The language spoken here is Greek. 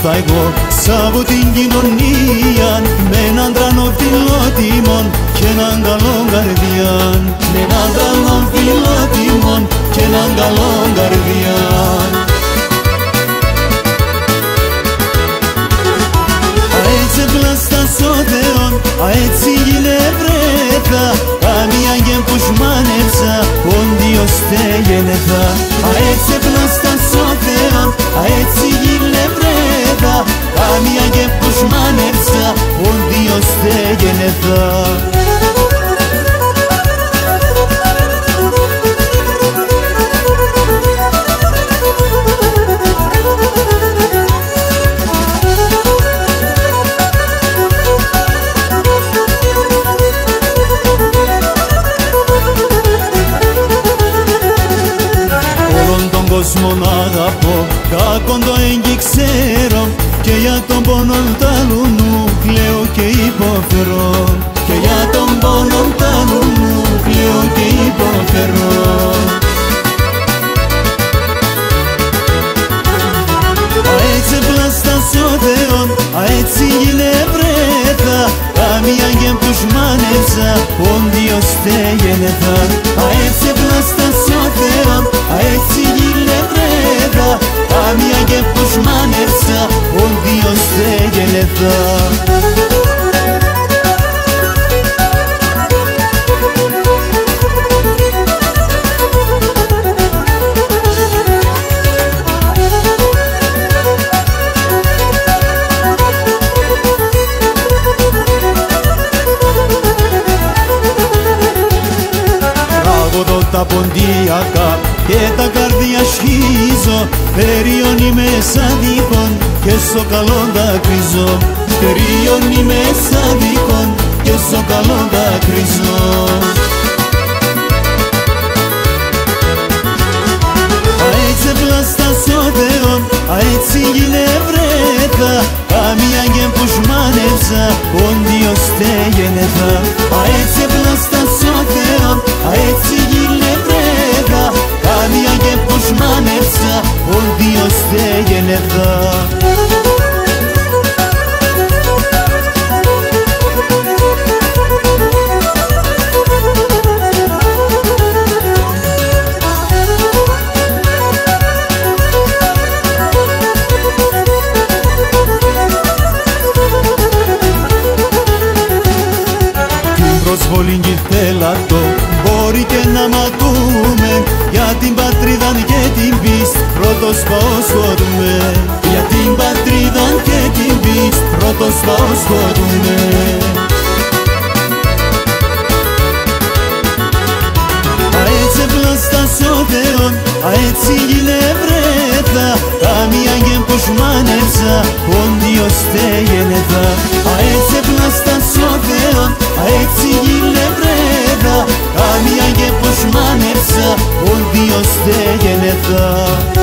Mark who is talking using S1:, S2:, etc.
S1: θα εγώ σ' από την κοινωνία, με έναν τρανό φιλότιμον και έναν καλό καρδιάν, με έναν τρανό φιλότιμον και έναν καλό καρδιάν. Έτσι πλάστα στο Θεόν, έτσι γυλευρέτα, καμία και που σμάνεψα, όντιος τεγενεθα. Έτσι πλάστα στο Θεόν, έτσι γυλευρέτα, καμία και που σμάνεψα, όντιος τεγενεθα.
S2: Κόσμον αγαπώ, κακόν το έγκυ ξέρω, και για τον πόνο τ' άλλου μου κλαίω και υποφέρω, και για τον πόνο τ' άλλου μου κλαίω και υποφέρω. Έτσι πλάστα στο Θεόν, έτσι γυλευρέτα, καμία και που σμάνεψα, όντιος τεγενεθα. Έτσι πλάστα στο Θεόν, έτσι γυλευρέτα, καμία και που σμάνεψα, όντιος τεγενεθα. Τα ποντιακά και τα καρδιά σχίζω, περιώνει μέσα δίκον και στο καλό δακρυζώ, περιώνει μέσα δίκον και στο καλό δακρυζώ. Έτσι πλάστα στο Θεόν, έτσι γυλευρέτα, καμία και που σμάνεψα, όντιος τεγενεθα. Έτσι πλάστα στο Θεόν, έτσι γυλευρέτα, καμία και που σμάνεψα, όντιος τεγενεθα. Προσβολήν κι θέλατο, μπορεί και να ματούμε, για την πατρίδα και την πίστη πρώτος πάω σκοτούμε, για την πατρίδα και την πίστη πρώτος πάω σκοτούμε. Έτσι πλάστα στο Θεόν, έτσι γυλευρέτα, καμία και που σμάνεψα, όντιος τεγενεθα. Έτσι πλάστα στο Θεόν, έτσι γυλευρέτα, καμία και που σμάνεψα, όντιος τεγενεθα.